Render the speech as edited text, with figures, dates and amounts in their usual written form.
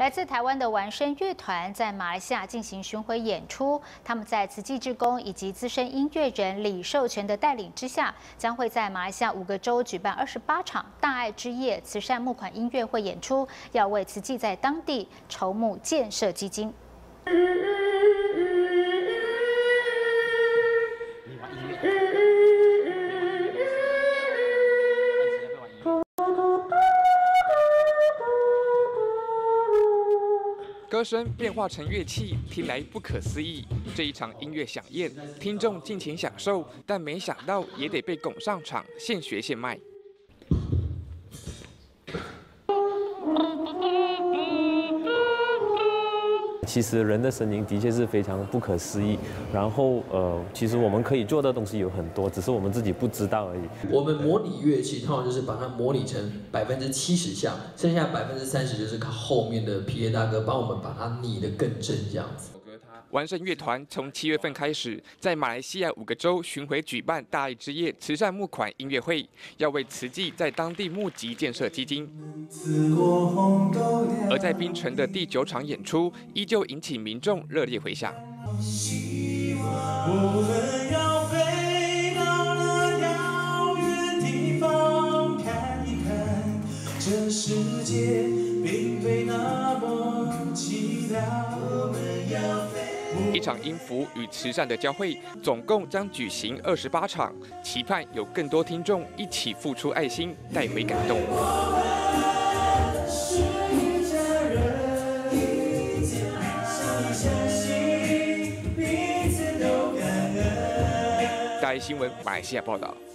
来自台湾的完声乐团在马来西亚进行巡回演出，他们在慈济志工以及资深音乐人李寿全的带领之下，将会在马来西亚5个州举办28场大爱之夜慈善募款音乐会演出，要为慈济在当地筹募建设基金。 歌声变化成乐器，听来不可思议。这一场音乐响宴，听众尽情享受，但没想到也得被拱上场，现学现卖。 其实人的声音的确是非常不可思议，然后其实我们可以做的东西有很多，只是我们自己不知道而已。 我们模拟乐器，通常就是把它模拟成70%像，剩下30%就是靠后面的 PA 大哥帮我们把它拟得更正这样子。 完声乐团从7月份开始，在马来西亚5个州巡回举办大爱之夜慈善募款音乐会，要为慈济在当地募集建设基金。而在槟城的第9场演出，依旧引起民众热烈回响。我们要飞到那遥远地方看一看，这世界并非那么凄凉。我们要飞。 一场音符与慈善的交汇，总共将举行28场，期盼有更多听众一起付出爱心，带回感动。大爱新闻马来西亚报道。